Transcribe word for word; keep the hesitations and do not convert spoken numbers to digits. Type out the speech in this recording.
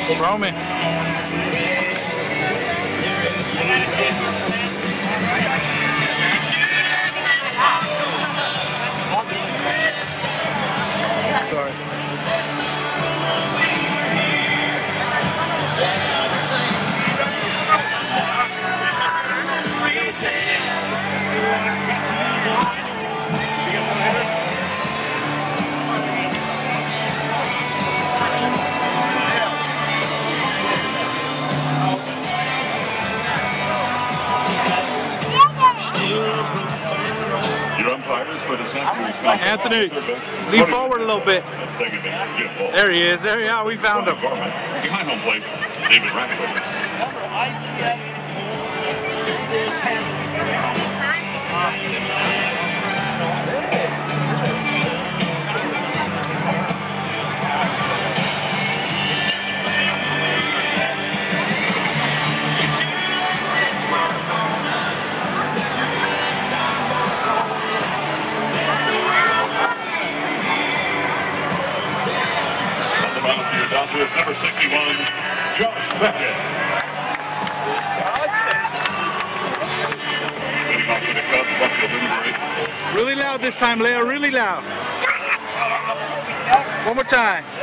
Roman. Sorry. Your umpires for the Sanchez. Anthony, lean forward a little bit. There he is. There, yeah, we found him. Behind home plate, David Radcliffe. With number sixty-one, Josh Beckett. Really loud this time, Leo. Really loud. One more time.